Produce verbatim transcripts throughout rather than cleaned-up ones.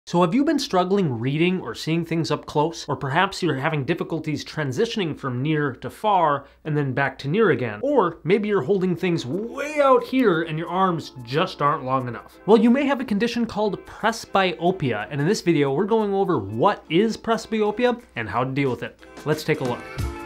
So have you been struggling reading or seeing things up close? Or perhaps you're having difficulties transitioning from near to far and then back to near again. Or maybe you're holding things way out here and your arms just aren't long enough. Well, you may have a condition called presbyopia, and in this video we're going over what is presbyopia and how to deal with it. Let's take a look.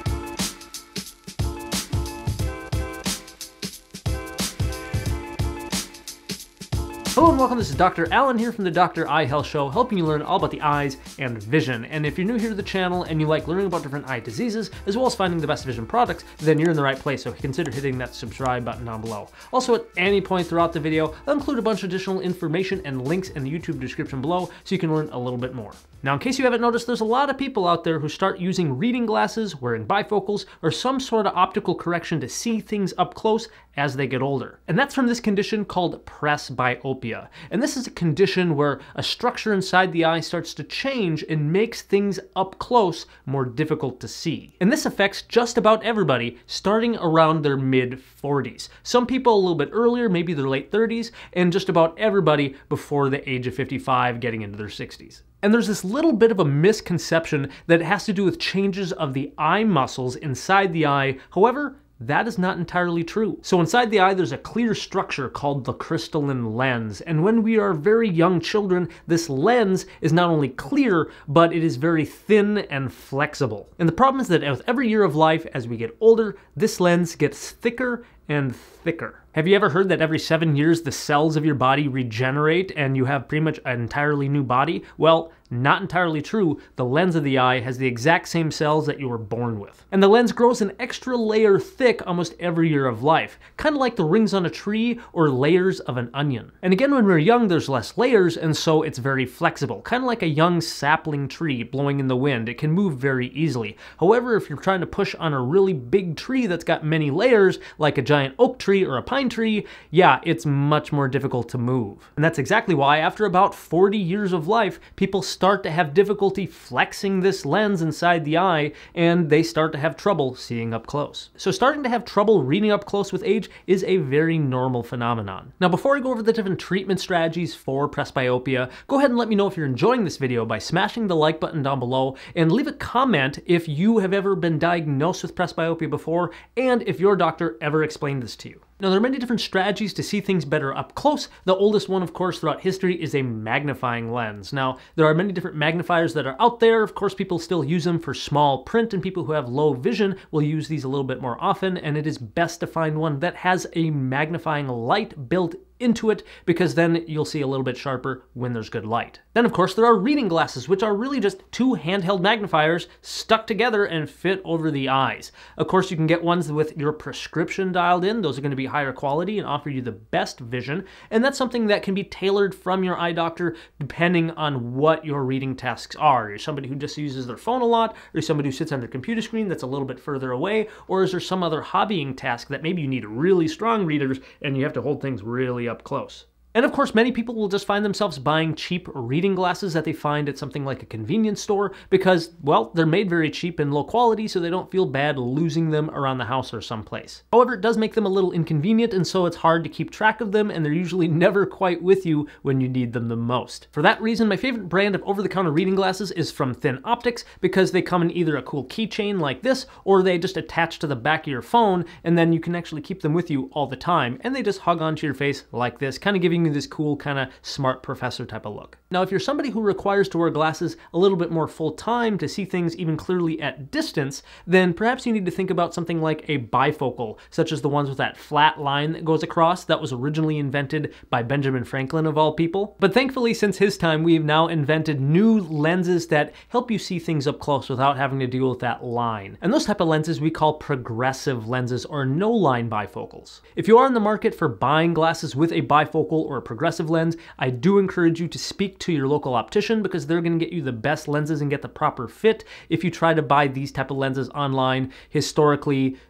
Hello and welcome, this is Doctor Alan here from the Doctor Eye Health Show, helping you learn all about the eyes and vision. And if you're new here to the channel and you like learning about different eye diseases, as well as finding the best vision products, then you're in the right place, so consider hitting that subscribe button down below. Also, at any point throughout the video, I'll include a bunch of additional information and links in the YouTube description below so you can learn a little bit more. Now, in case you haven't noticed, there's a lot of people out there who start using reading glasses, wearing bifocals, or some sort of optical correction to see things up close as they get older. And that's from this condition called presbyopia. And this is a condition where a structure inside the eye starts to change and makes things up close more difficult to see. And this affects just about everybody starting around their mid forties. Some people a little bit earlier, maybe their late thirties, and just about everybody before the age of fifty-five, getting into their sixties. And there's this little bit of a misconception that it has to do with changes of the eye muscles inside the eye. However, that is not entirely true. So inside the eye, there's a clear structure called the crystalline lens. And when we are very young children, this lens is not only clear, but it is very thin and flexible. And the problem is that with every year of life, as we get older, this lens gets thicker and thicker. Have you ever heard that every seven years the cells of your body regenerate and you have pretty much an entirely new body? Well, not entirely true. The lens of the eye has the exact same cells that you were born with. And the lens grows an extra layer thick almost every year of life, kind of like the rings on a tree or layers of an onion. And again, when we're young, there's less layers, and so it's very flexible, kind of like a young sapling tree blowing in the wind. It can move very easily. However, if you're trying to push on a really big tree that's got many layers, like a giant oak tree or a pine tree, yeah, it's much more difficult to move. And that's exactly why after about forty years of life, people start to have difficulty flexing this lens inside the eye, and they start to have trouble seeing up close. So starting to have trouble reading up close with age is a very normal phenomenon. Now, before I go over the different treatment strategies for presbyopia, go ahead and let me know if you're enjoying this video by smashing the like button down below, and leave a comment if you have ever been diagnosed with presbyopia before, and if your doctor ever explained this to you. Now, there are many different strategies to see things better up close. The oldest one, of course, throughout history is a magnifying lens. Now, there are many different magnifiers that are out there. Of course, people still use them for small print, and people who have low vision will use these a little bit more often, and it is best to find one that has a magnifying light built into it, because then you'll see a little bit sharper when there's good light. Then, of course, there are reading glasses, which are really just two handheld magnifiers stuck together and fit over the eyes. Of course, you can get ones with your prescription dialed in. Those are going to be higher quality and offer you the best vision, and that's something that can be tailored from your eye doctor depending on what your reading tasks are. You're somebody who just uses their phone a lot, or somebody who sits on their computer screen that's a little bit further away, or is there some other hobbying task that maybe you need really strong readers and you have to hold things really up close. And of course, many people will just find themselves buying cheap reading glasses that they find at something like a convenience store because, well, they're made very cheap and low quality, so they don't feel bad losing them around the house or someplace. However, it does make them a little inconvenient, and so it's hard to keep track of them, and they're usually never quite with you when you need them the most. For that reason, my favorite brand of over-the-counter reading glasses is from Thinoptics, because they come in either a cool keychain like this, or they just attach to the back of your phone, and then you can actually keep them with you all the time, and they just hug onto your face like this, kind of giving this cool kind of smart professor type of look. Now, if you're somebody who requires to wear glasses a little bit more full time to see things even clearly at distance, then perhaps you need to think about something like a bifocal, such as the ones with that flat line that goes across that was originally invented by Benjamin Franklin of all people. But thankfully, since his time, we've now invented new lenses that help you see things up close without having to deal with that line. And those type of lenses we call progressive lenses or no-line bifocals. If you are in the market for buying glasses with a bifocal or a progressive lens, I do encourage you to speak to your local optician, because they're going to get you the best lenses and get the proper fit. If you try to buy these type of lenses online, historically,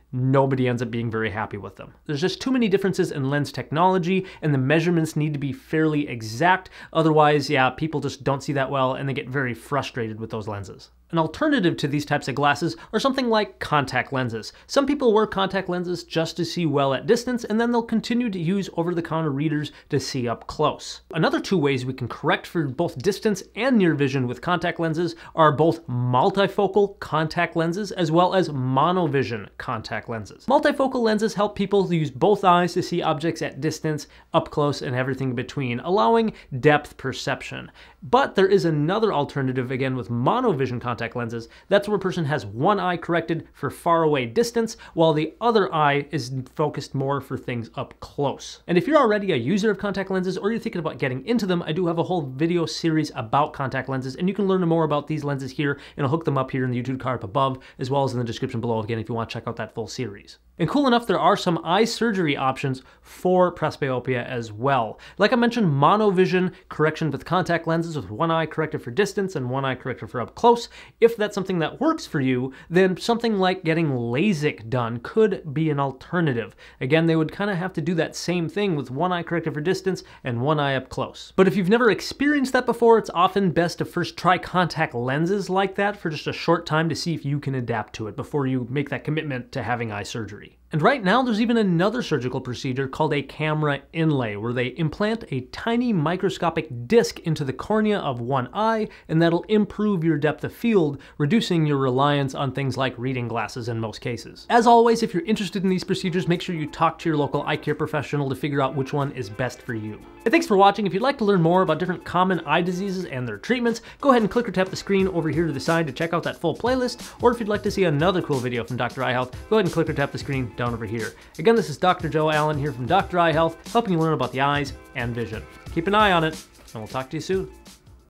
nobody ends up being very happy with them. There's just too many differences in lens technology, and the measurements need to be fairly exact. Otherwise, yeah, people just don't see that well, and they get very frustrated with those lenses. An alternative to these types of glasses are something like contact lenses. Some people wear contact lenses just to see well at distance, and then they'll continue to use over-the-counter readers to see up close. Another two ways we can correct for both distance and near vision with contact lenses are both multifocal contact lenses as well as monovision contact lenses. Multifocal lenses help people use both eyes to see objects at distance, up close, and everything between, allowing depth perception. But there is another alternative, again, with monovision contact lenses. That's where a person has one eye corrected for far away distance, while the other eye is focused more for things up close. And if you're already a user of contact lenses or you're thinking about getting into them, I do have a whole video series about contact lenses, and you can learn more about these lenses here, and I'll hook them up here in the YouTube card up above, as well as in the description below, again, if you want to check out that full series. And cool enough, there are some eye surgery options for presbyopia as well. Like I mentioned, monovision correction with contact lenses with one eye corrected for distance and one eye corrected for up close. If that's something that works for you, then something like getting LASIK done could be an alternative. Again, they would kind of have to do that same thing with one eye corrected for distance and one eye up close. But if you've never experienced that before, it's often best to first try contact lenses like that for just a short time to see if you can adapt to it before you make that commitment to having eye surgery. And right now, there's even another surgical procedure called a camera inlay, where they implant a tiny microscopic disc into the cornea of one eye, and that'll improve your depth of field, reducing your reliance on things like reading glasses in most cases. As always, if you're interested in these procedures, make sure you talk to your local eye care professional to figure out which one is best for you. And thanks for watching. If you'd like to learn more about different common eye diseases and their treatments, go ahead and click or tap the screen over here to the side to check out that full playlist, or if you'd like to see another cool video from Doctor Eye Health, go ahead and click or tap the screen down over here. Again, this is Doctor Joe Allen here from Doctor Eye Health, helping you learn about the eyes and vision. Keep an eye on it, and we'll talk to you soon.